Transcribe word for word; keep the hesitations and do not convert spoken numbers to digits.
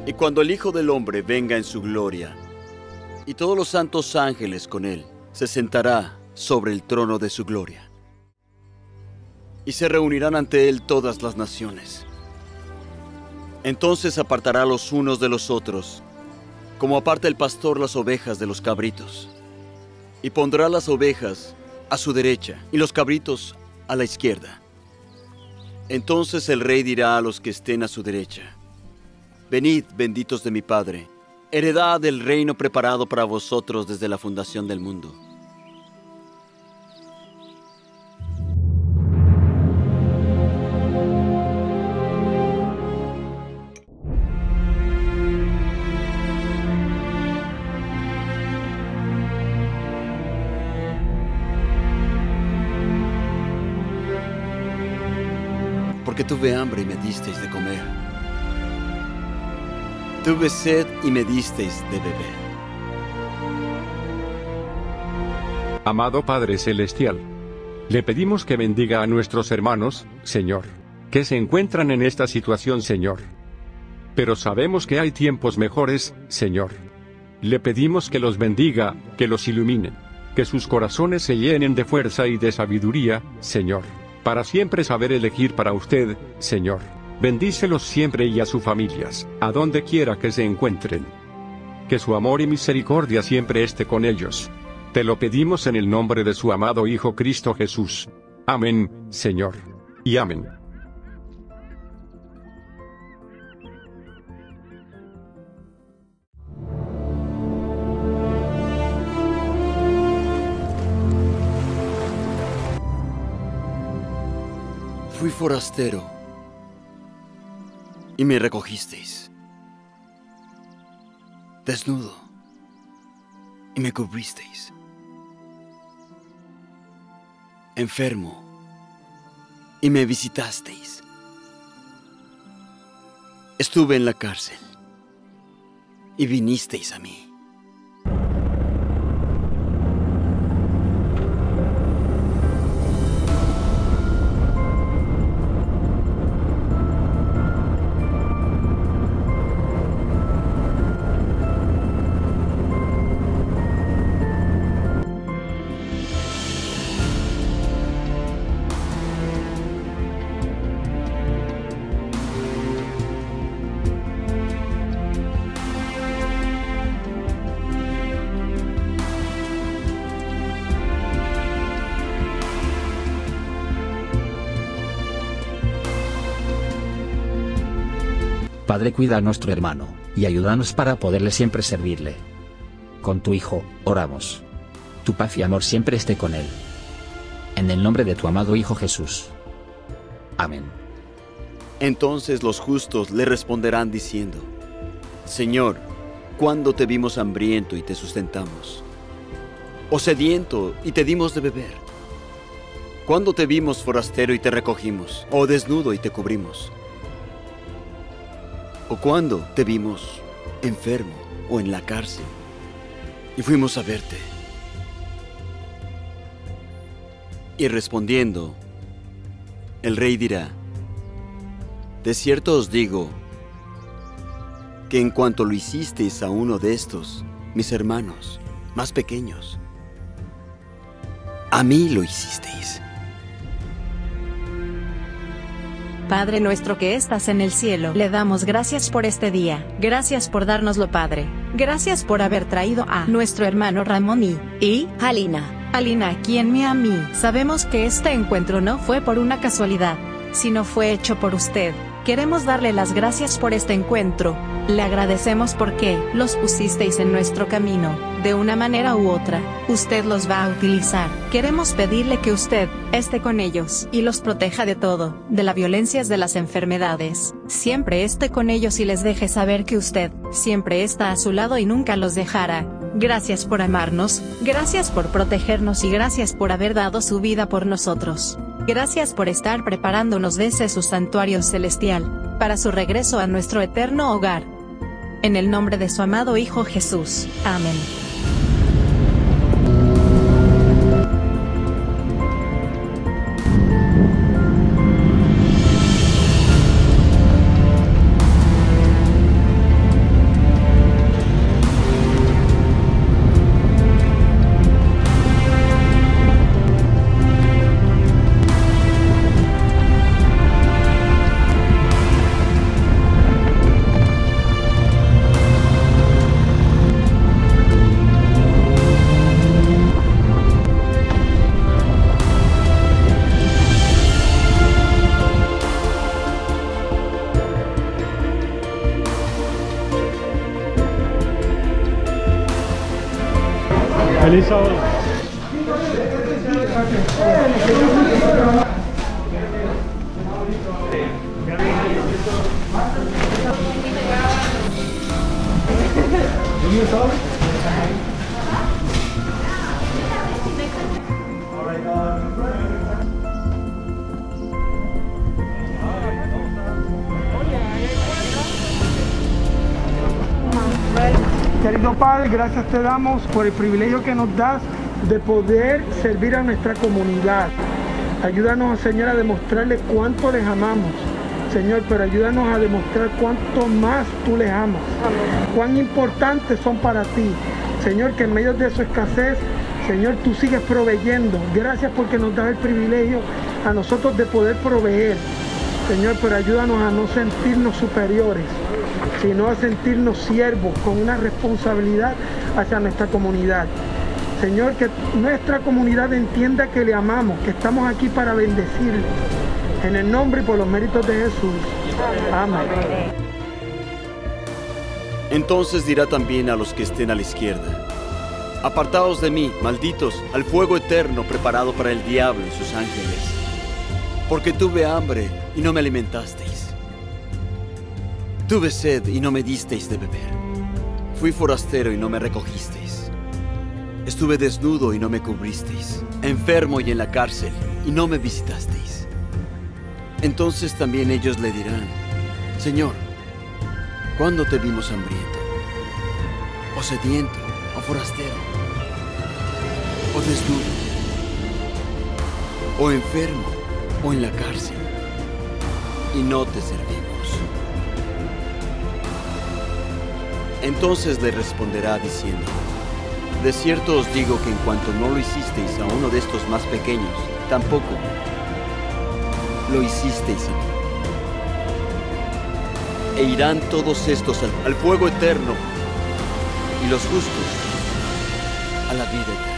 Y cuando el Hijo del Hombre venga en su gloria, y todos los santos ángeles con él, se sentará sobre el trono de su gloria. Y se reunirán ante él todas las naciones. Entonces apartará los unos de los otros, como aparta el pastor las ovejas de los cabritos. Y pondrá las ovejas a su derecha y los cabritos a la izquierda. Entonces el rey dirá a los que estén a su derecha: venid, benditos de mi Padre, heredad del reino preparado para vosotros desde la fundación del mundo. Porque tuve hambre y me disteis de comer. Tuve sed y me disteis de beber. Amado Padre Celestial, le pedimos que bendiga a nuestros hermanos, Señor, que se encuentran en esta situación, Señor. Pero sabemos que hay tiempos mejores, Señor. Le pedimos que los bendiga, que los ilumine, que sus corazones se llenen de fuerza y de sabiduría, Señor, para siempre saber elegir para usted, Señor. Bendícelos siempre y a sus familias, a donde quiera que se encuentren. Que su amor y misericordia siempre esté con ellos. Te lo pedimos en el nombre de su amado Hijo Cristo Jesús. Amén, Señor. Y amén. Fui forastero y me recogisteis, desnudo y me cubristeis, enfermo y me visitasteis. Estuve en la cárcel y vinisteis a mí. Padre, cuida a nuestro hermano, y ayúdanos para poderle siempre servirle. Con tu Hijo, oramos. Tu paz y amor siempre esté con él. En el nombre de tu amado Hijo Jesús. Amén. Entonces los justos le responderán diciendo: Señor, ¿cuándo te vimos hambriento y te sustentamos? ¿O sediento y te dimos de beber? ¿Cuándo te vimos forastero y te recogimos? ¿O desnudo y te cubrimos? ¿O cuándo te vimos enfermo o en la cárcel y fuimos a verte? Y respondiendo, el rey dirá: de cierto os digo que en cuanto lo hicisteis a uno de estos, mis hermanos más pequeños, a mí lo hicisteis. Padre nuestro que estás en el cielo, le damos gracias por este día. Gracias por dárnoslo, Padre. Gracias por haber traído a nuestro hermano Ramón y, y Alina. Alina, quien me a mí. Sabemos que este encuentro no fue por una casualidad, sino fue hecho por usted. Queremos darle las gracias por este encuentro. Le agradecemos porque los pusisteis en nuestro camino, de una manera u otra. Usted los va a utilizar. Queremos pedirle que usted esté con ellos y los proteja de todo, de las violencias, de las enfermedades. Siempre esté con ellos y les deje saber que usted siempre está a su lado y nunca los dejará. Gracias por amarnos, gracias por protegernos y gracias por haber dado su vida por nosotros. Gracias por estar preparándonos desde su santuario celestial, para su regreso a nuestro eterno hogar. En el nombre de su amado Hijo Jesús. Amén. Feliz sábado. Querido Padre, gracias te damos por el privilegio que nos das de poder servir a nuestra comunidad. Ayúdanos, Señor, a demostrarles cuánto les amamos. Señor, pero ayúdanos a demostrar cuánto más tú les amas. Cuán importantes son para ti. Señor, que en medio de su escasez, Señor, tú sigues proveyendo. Gracias porque nos das el privilegio a nosotros de poder proveer. Señor, pero ayúdanos a no sentirnos superiores, sino a sentirnos siervos con una responsabilidad hacia nuestra comunidad. Señor, que nuestra comunidad entienda que le amamos, que estamos aquí para bendecirle. En el nombre y por los méritos de Jesús. Amén. Entonces dirá también a los que estén a la izquierda: apartaos de mí, malditos, al fuego eterno preparado para el diablo y sus ángeles. Porque tuve hambre y no me alimentasteis. Tuve sed y no me disteis de beber. Fui forastero y no me recogisteis. Estuve desnudo y no me cubristeis. Enfermo y en la cárcel y no me visitasteis. Entonces también ellos le dirán: Señor, ¿cuándo te vimos hambriento, o sediento, o forastero, o desnudo, o enfermo, o en la cárcel, y no te servimos? Entonces le responderá diciendo: de cierto os digo que en cuanto no lo hicisteis a uno de estos más pequeños, tampoco lo hicisteis a mí. E irán todos estos al, al fuego eterno, y los justos a la vida eterna.